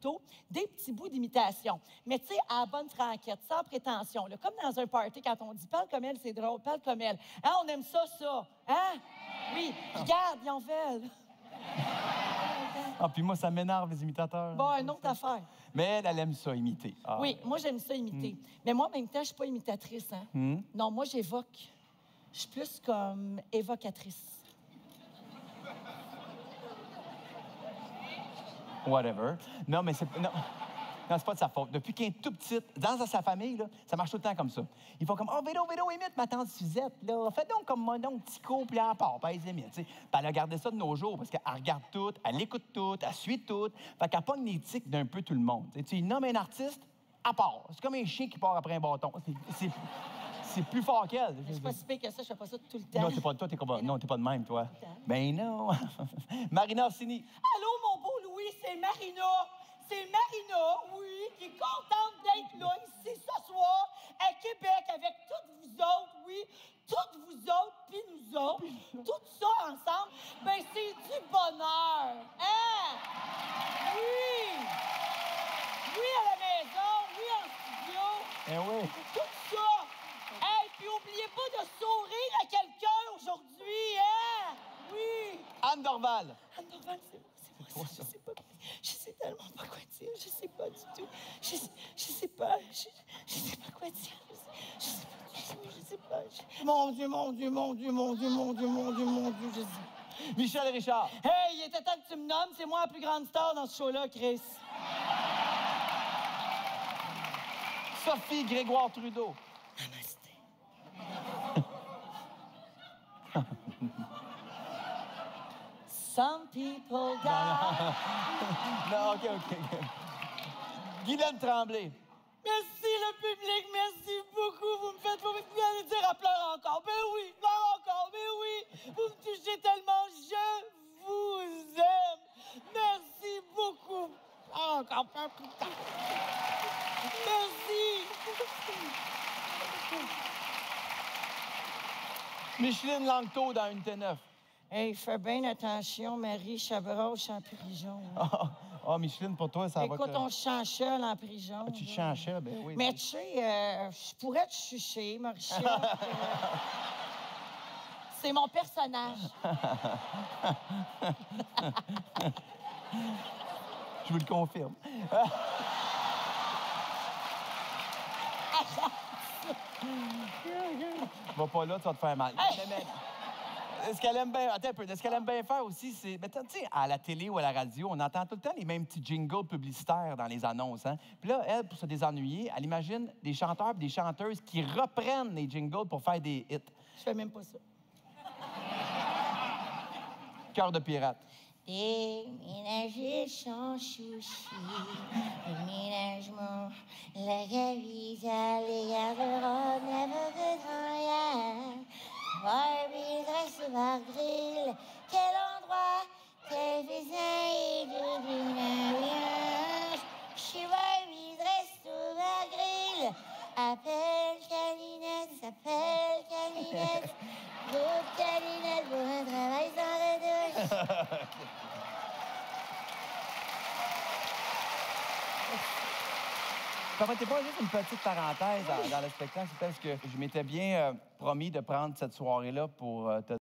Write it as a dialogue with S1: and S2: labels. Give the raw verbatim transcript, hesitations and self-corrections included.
S1: tantôt, des petits bouts d'imitation. Mais tu sais, à la bonne franquette, sans prétention. Là, comme dans un party, quand on dit « parle comme elle, c'est drôle, parle comme elle ». Hein, on aime ça, ça. Hein? Oui, regarde, ils ont fait.
S2: Ah, puis moi, ça m'énerve, les imitateurs.
S1: Bon, une autre affaire.
S2: Mais elle, elle aime ça, imiter. Ah.
S1: Oui, moi, j'aime ça imiter. Mm. Mais moi, en même temps, je suis pas imitatrice, hein? Mm. Non, moi, j'évoque. Je suis plus comme évocatrice.
S2: Whatever. Non, mais c'est... Non. Non, c'est pas de sa faute. Depuis qu'elle est tout petite, dans sa famille, là, ça marche tout le temps comme ça. Ils font comme « Oh, Véro, Véro, imite ma tante Suzette, là. Fais donc comme mon oncle Tico, puis elle part, puis elle les imite. » Puis elle a gardé ça de nos jours, parce qu'elle regarde tout, elle écoute tout, elle suit tout. Fait qu'elle pogne les tics d'un peu tout le monde. Tu sais, il nomme un artiste, elle part. C'est comme un chien qui part après un bâton. C'est... C'est plus fort qu'elle.
S1: Je suis pas si pire que ça, je fais pas ça tout le temps.
S2: Non, t'es pas, toi, t'es pas, non, t'es pas de même, toi. Ben non. Marina Orsini.
S1: Allô, mon beau Louis, c'est Marina. C'est Marina, oui, qui est contente d'être là, ici, ce soir, à Québec, avec toutes vous autres, oui. Toutes vous autres, puis nous autres. Tout ça ensemble, ben c'est du bonheur. Hein? Oui. Oui, à la maison, oui, en studio.
S2: Eh oui.
S1: Tout ça. Hey, puis oubliez pas de sourire à quelqu'un aujourd'hui, hein? Oui!
S2: Anne Dorval.
S1: Anne Dorval, c'est moi, c'est moi, moi ça. Je sais pas, je sais tellement pas quoi dire, je sais pas du tout. Je sais, je sais pas, je, je sais pas quoi dire, je sais, je sais pas, je sais, je sais pas. Je... Mon Dieu, mon Dieu, mon Dieu, mon Dieu, mon Dieu, mon Dieu, mon Dieu, je sais.
S2: Michel Richard.
S1: Hey, il était temps que tu me nommes, c'est moi la plus grande star dans ce show-là, Chris.
S2: Sophie Grégoire Trudeau.
S1: Namasté. Some people die.
S2: Non, OK, OK. Guylaine Tremblay.
S1: Merci, le public, merci beaucoup. Vous me faites, vous me dire à pleurer encore. Ben oui, pleure encore, ben oui. Vous me touchez tellement, je vous aime. Merci beaucoup. Pleure encore, pleure plus tard. Merci.
S2: Micheline Langto dans Unité neuf.
S1: Hey, fais bien attention, Marie Chabrol, en prison.
S2: Ah, oh, Micheline, pour toi, ça
S1: Écoute,
S2: va... Écoute,
S1: on chanchelle en prison.
S2: Ah, tu te chanchelles, ben oui.
S1: Mais tu sais, euh, je pourrais te chucher, Marie-Chelle. C'est mon personnage.
S2: Je vous le confirme. Va pas là, tu vas te faire mal. Mais, mais, ce qu'elle aime bien... Attends un peu. Ce qu'elle aime bien faire aussi, c'est... Tu sais, à la télé ou à la radio, on entend tout le temps les mêmes petits jingles publicitaires dans les annonces. Hein? Puis là, elle, pour se désennuyer, elle imagine des chanteurs et des chanteuses qui reprennent les jingles pour faire des hits.
S1: Je fais même pas ça.
S2: Cœur de pirate.
S3: Déménager sans souci, déménagement, la capitale, les garde-robes, la botte royale, Barbie, dresse par grill, quel endroit, quel festin et tout du mariage, chez Barbie, dresse par grill, appelle Calinette, appelle Calinette, groupe Calinette pour un travail sans retouche.
S2: Permettez pas juste une petite parenthèse dans, dans le spectacle, c'est parce que je m'étais bien euh, promis de prendre cette soirée-là pour euh, te